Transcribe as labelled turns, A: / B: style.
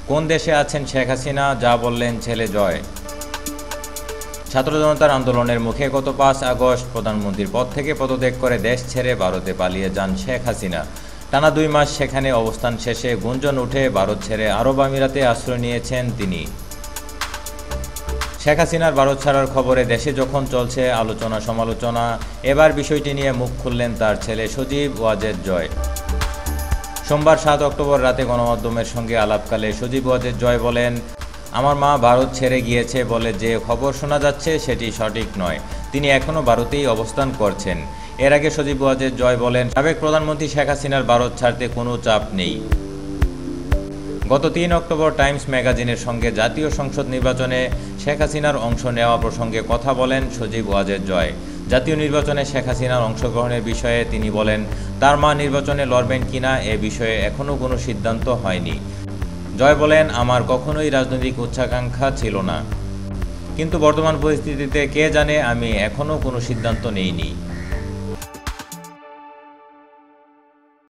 A: কোন দেশে আছেন শেখ হাসিনা, যা বললেন ছেলে জয়। ছাত্র জনতার আন্দোলনের মুখে গত 5 আগস্ট প্রধানমন্ত্রীর পদ থেকে পদত্যাগ করে দেশ ছেড়ে ভারতে পালিয়ে যান শেখ হাসিনা। টানা 2 মাস সেখানে অবস্থান শেষে গুঞ্জন উঠে ভারত ছেড়ে আরব আমিরাতে আশ্রয় নিয়েছেন তিনি। শেখ হাসিনার ভারত ছাড়ার খবরে দেশে যখন চলছে আলোচনা সমালোচনা, এবার বিষয়টি নিয়ে মুখ খুললেন তার ছেলে সজীব ওয়াজেদ জয়। সোমবার 7 অক্টোবর রাতে গণমাধ্যমের সঙ্গে আলাপকালে সজীব ওয়াজেদ জয় বলেন, আমার মা ভারত ছেড়ে গিয়েছে বলে যে খবর শোনা যাচ্ছে সেটি সঠিক নয়। তিনি এখনও ভারতেই অবস্থান করছেন। এর আগে সজীব ওয়াজেদ জয় বলেন, সাবেক প্রধানমন্ত্রী শেখ হাসিনার ভারত ছাড়তে কোনো চাপ নেই। গত 3 অক্টোবর টাইমস ম্যাগাজিনের সঙ্গে জাতীয় সংসদ নির্বাচনে শেখ হাসিনার অংশ নেওয়া প্রসঙ্গে কথা বলেন সজীব ওয়াজেদ জয়। জাতীয় নির্বাচনে শেখ হাসিনার অংশগ্রহণের বিষয়ে তিনি বলেন, তার মা নির্বাচনে লড়বেন কিনা এ বিষয়ে এখনও কোনো সিদ্ধান্ত হয়নি। জয় বলেন, আমার কখনোই রাজনৈতিক উচ্চাকাঙ্ক্ষা ছিল না, কিন্তু বর্তমান পরিস্থিতিতে কে জানে, আমি এখনও কোনো সিদ্ধান্ত নেইনি।